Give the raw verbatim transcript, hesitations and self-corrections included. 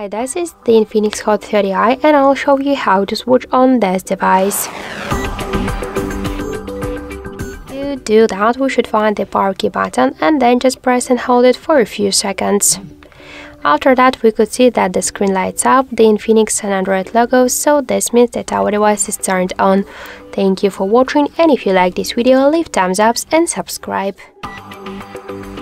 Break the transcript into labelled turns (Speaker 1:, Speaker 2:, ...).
Speaker 1: Hi, this is the INFINIX Hot thirty i and I'll show you how to switch on this device. To do that, we should find the power key button and then just press and hold it for a few seconds. After that, we could see that the screen lights up, the INFINIX and Android logo, so this means that our device is turned on. Thank you for watching, and if you like this video, leave thumbs up and subscribe.